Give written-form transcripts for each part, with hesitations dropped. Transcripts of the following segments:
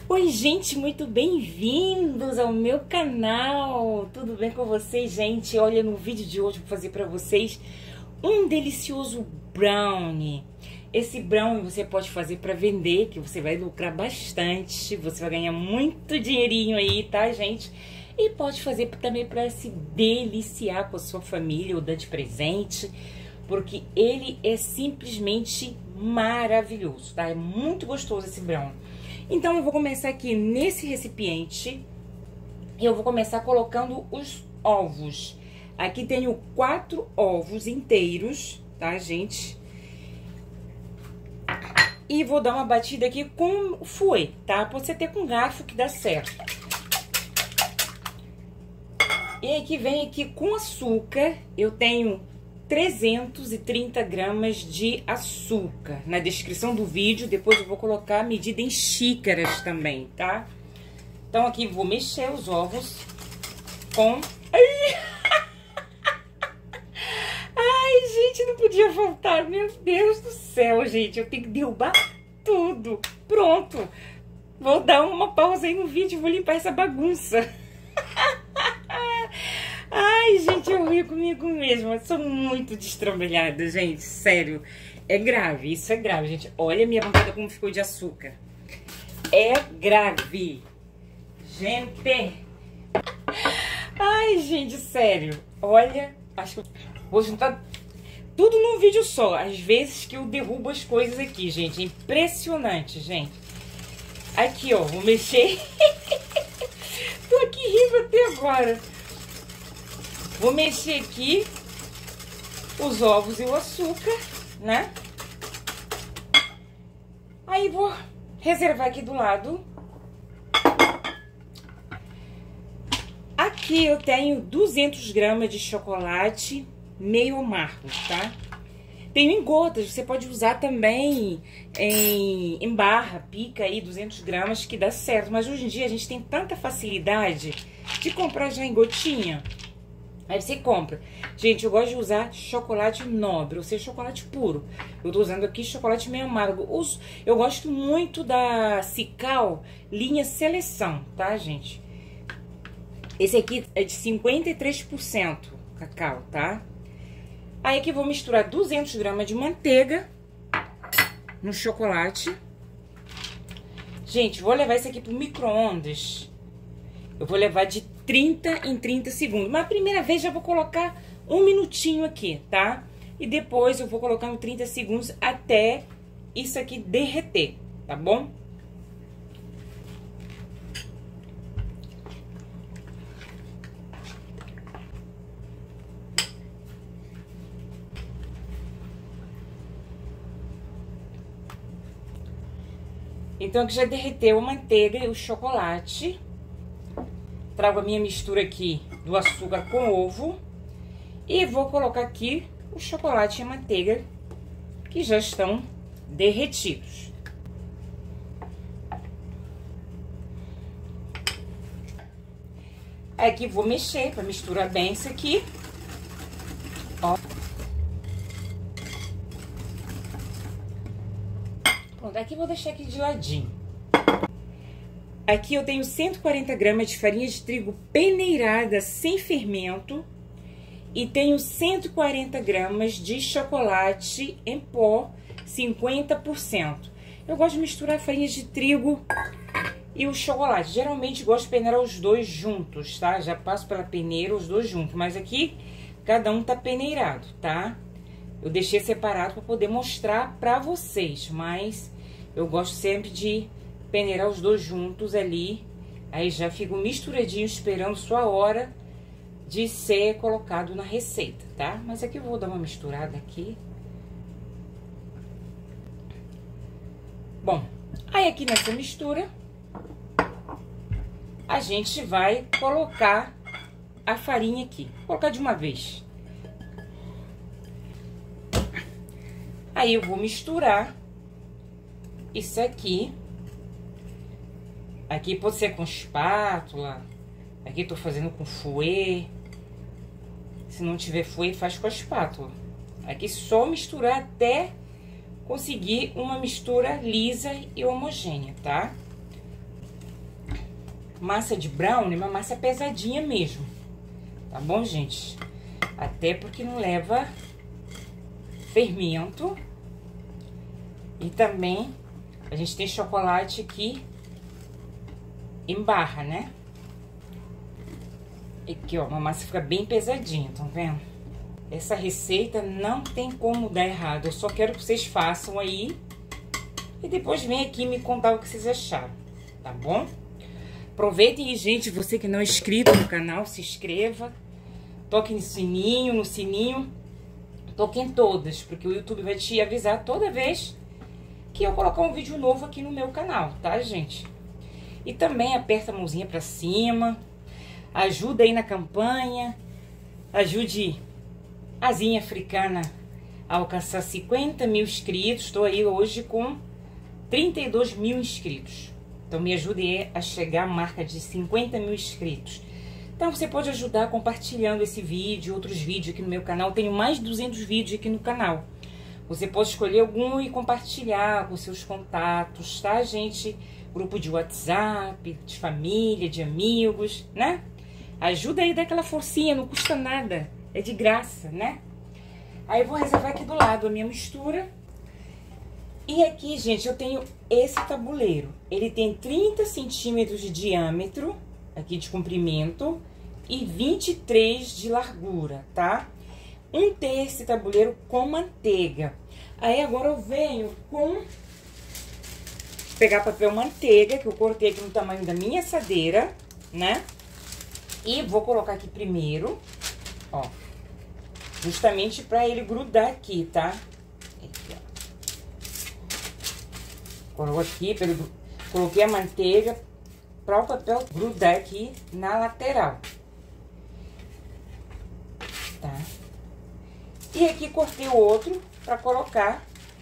Oi, gente, muito bem-vindos ao meu canal. Tudo bem com vocês, gente? Olha, no vídeo de hoje eu vou fazer para vocês um delicioso brownie. Esse brownie você pode fazer para vender, que você vai lucrar bastante, você vai ganhar muito dinheirinho aí, tá, gente? E pode fazer também para se deliciar com a sua família ou dar de presente, porque ele é simplesmente maravilhoso, tá? É muito gostoso esse brownie. Então, eu vou começar aqui nesse recipiente e eu vou começar colocando os ovos. Aqui tenho 4 ovos inteiros, tá, gente? E vou dar uma batida aqui com fouet, tá? Pode ser até com garfo que dá certo. E aqui vem aqui com açúcar, eu tenho 330 gramas de açúcar. Na descrição do vídeo, depois eu vou colocar a medida em xícaras também, tá? Então aqui vou mexer os ovos com... Ai, gente, não podia faltar. Meu Deus do céu, gente. Eu tenho que derrubar tudo. Pronto. Vou dar uma pausa aí no vídeo, vou limpar essa bagunça. Ai, gente, eu rio comigo mesma. Eu sou muito destrambelhada, gente. Sério. É grave, isso é grave, gente. Olha a minha bancada como ficou de açúcar. É grave. Gente. Ai, gente, sério. Olha, acho que eu vou juntar tudo num vídeo só. Às vezes que eu derrubo as coisas aqui, gente. É impressionante, gente. Aqui, ó, vou mexer. Tô aqui rindo até agora. Vou mexer aqui os ovos e o açúcar, né? Aí vou reservar aqui do lado. Aqui eu tenho 200 gramas de chocolate meio amargo, tá? Tenho em gotas, você pode usar também em barra, pica aí 200 gramas que dá certo. Mas hoje em dia a gente tem tanta facilidade de comprar já em gotinha. Aí você compra. Gente, eu gosto de usar chocolate nobre, ou seja, chocolate puro. Eu tô usando aqui chocolate meio amargo. Eu gosto muito da Cical linha Seleção, tá, gente? Esse aqui é de 53% cacau, tá? Aí aqui vou misturar 200 gramas de manteiga no chocolate. Gente, vou levar isso aqui pro micro-ondas. Eu vou levar de 30 em 30 segundos. Mas a primeira vez já vou colocar 1 minutinho aqui, tá? E depois eu vou colocando 30 segundos até isso aqui derreter, tá bom? Então aqui já derreteu a manteiga e o chocolate. Trago a minha mistura aqui do açúcar com ovo. E vou colocar aqui o chocolate e a manteiga que já estão derretidos. Aqui vou mexer para misturar bem isso aqui. Ó. Pronto, aqui vou deixar aqui de ladinho. Aqui eu tenho 140 gramas de farinha de trigo peneirada sem fermento. E tenho 140 gramas de chocolate em pó, 50%. Eu gosto de misturar a farinha de trigo e o chocolate. Geralmente gosto de peneirar os dois juntos, tá? Já passo pela peneira os dois juntos. Mas aqui, cada um tá peneirado, tá? Eu deixei separado para poder mostrar pra vocês. Mas eu gosto sempre de peneirar os dois juntos ali. Aí já fico misturadinho, esperando sua hora de ser colocado na receita, tá? Mas aqui eu vou dar uma misturada aqui. Bom, aí aqui nessa mistura, a gente vai colocar a farinha aqui. Vou colocar de uma vez. Aí eu vou misturar isso aqui. Aqui pode ser com espátula. Aqui eu tô fazendo com fouet. Se não tiver fouet, faz com a espátula. Aqui só misturar até conseguir uma mistura lisa e homogênea, tá? massa de brownie é uma massa pesadinha mesmo, tá bom, gente? Até porque não leva fermento. E também a gente tem chocolate aqui em barra, né? Aqui, ó, uma massa fica bem pesadinha, estão vendo? Essa receita não tem como dar errado. Eu só quero que vocês façam aí. E depois vem aqui me contar o que vocês acharam, tá bom? Aproveitem aí, gente, você que não é inscrito no canal, se inscreva. Toque no sininho. Toque em todas, porque o YouTube vai te avisar toda vez que eu colocar um vídeo novo aqui no meu canal, tá, gente? E também aperta a mãozinha pra cima, ajuda aí na campanha, ajude a Asinha Africana a alcançar 50 mil inscritos. Estou aí hoje com 32 mil inscritos. Então me ajude a chegar à marca de 50 mil inscritos. Então você pode ajudar compartilhando esse vídeo, outros vídeos aqui no meu canal. Tenho mais de 200 vídeos aqui no canal. Você pode escolher algum e compartilhar com seus contatos, tá, gente? Grupo de WhatsApp, de família, de amigos, né? Ajuda aí, dá aquela forcinha, não custa nada. É de graça, né? Aí eu vou reservar aqui do lado a minha mistura. E aqui, gente, eu tenho esse tabuleiro. Ele tem 30 centímetros de diâmetro, aqui de comprimento, e 23 de largura, tá? Untei esse tabuleiro com manteiga. Aí agora eu venho com... pegar papel manteiga, que eu cortei aqui no tamanho da minha assadeira, né? E vou colocar aqui primeiro, ó. Justamente pra ele grudar aqui, tá? Aqui, ó. Coloquei a manteiga para o papel grudar aqui na lateral. Tá? E aqui cortei o outro para colocar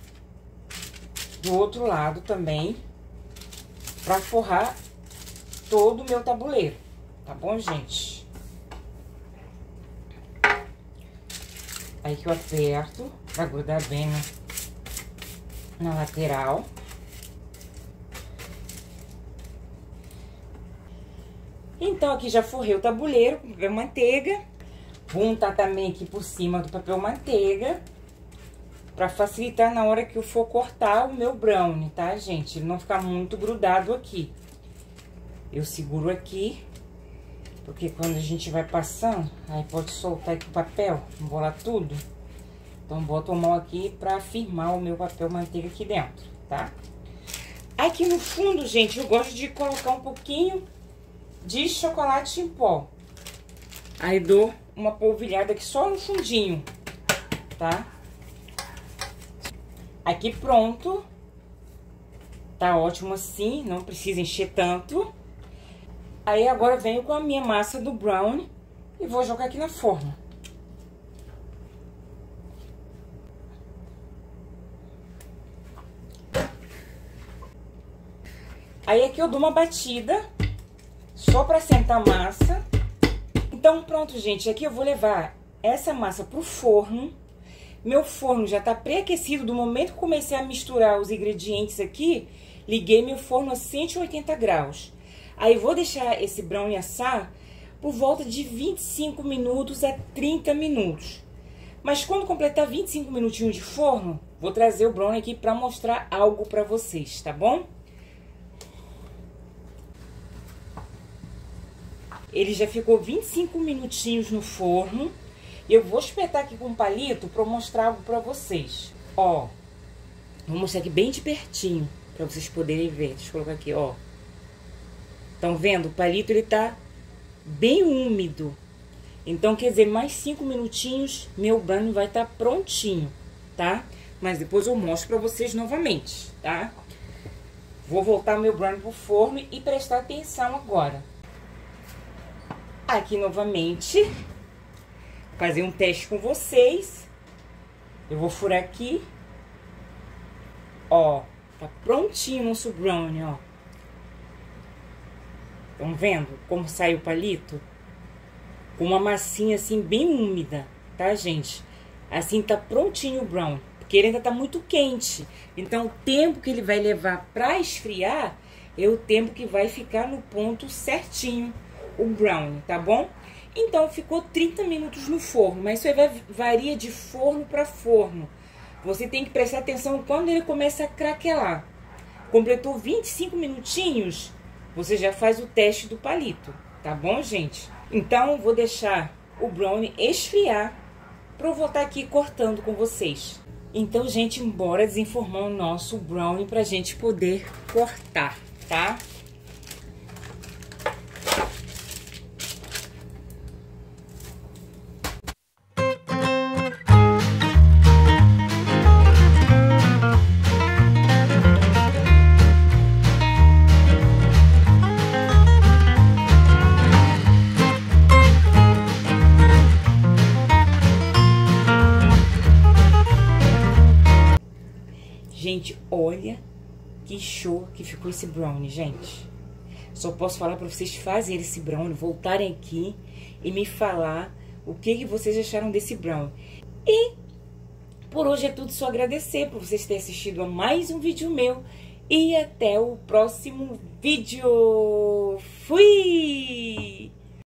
do outro lado também, para forrar todo o meu tabuleiro, tá bom, gente? Aí que eu aperto para grudar bem na lateral. Então, aqui já forrei o tabuleiro com papel manteiga. Vou untar também aqui por cima do papel manteiga, pra facilitar na hora que eu for cortar o meu brownie, tá, gente? Ele não ficar muito grudado aqui. Eu seguro aqui, porque quando a gente vai passando, aí pode soltar aqui o papel, embolar tudo. Então, boto a mão aqui pra firmar o meu papel manteiga aqui dentro, tá? Aqui no fundo, gente, eu gosto de colocar um pouquinho de chocolate em pó. Aí dou uma polvilhada aqui só no fundinho, tá? Aqui pronto. Tá ótimo assim, não precisa encher tanto. Aí agora eu venho com a minha massa do brownie e vou jogar aqui na forma. Aí aqui eu dou uma batida só pra sentar a massa. Então pronto, gente, aqui eu vou levar essa massa pro forno. Meu forno já tá pré-aquecido. Do momento que comecei a misturar os ingredientes aqui, liguei meu forno a 180 graus. Aí vou deixar esse brownie assar por volta de 25 minutos a 30 minutos. Mas quando completar 25 minutinhos de forno, vou trazer o brownie aqui pra mostrar algo pra vocês, tá bom? Ele já ficou 25 minutinhos no forno. Eu vou espetar aqui com um palito pra mostrar algo pra vocês. Ó, vou mostrar aqui bem de pertinho pra vocês poderem ver. Deixa eu colocar aqui, ó. Estão vendo? O palito, ele tá bem úmido. Então, quer dizer, mais 5 minutinhos, meu brownie vai estar prontinho, tá? Mas depois eu mostro pra vocês novamente, tá? Vou voltar meu brownie pro forno e prestar atenção agora. Aqui novamente, fazer um teste com vocês. Eu vou furar aqui. Ó, tá prontinho o nosso brownie, ó. Estão vendo como sai o palito? Com uma massinha assim bem úmida, tá, gente? Assim tá prontinho o brownie, porque ele ainda tá muito quente. Então o tempo que ele vai levar pra esfriar é o tempo que vai ficar no ponto certinho o brownie, tá bom? Então, ficou 30 minutos no forno, mas isso aí varia de forno para forno. Você tem que prestar atenção quando ele começa a craquelar. Completou 25 minutinhos, você já faz o teste do palito, tá bom, gente? Então, vou deixar o brownie esfriar para eu voltar aqui cortando com vocês. Então, gente, bora desenformar o nosso brownie pra gente poder cortar, tá? Gente, olha que show que ficou esse brownie, gente. Só posso falar para vocês fazerem esse brownie, voltarem aqui e me falar o que vocês acharam desse brownie. E por hoje é tudo, só agradecer por vocês terem assistido a mais um vídeo meu. E até o próximo vídeo. Fui!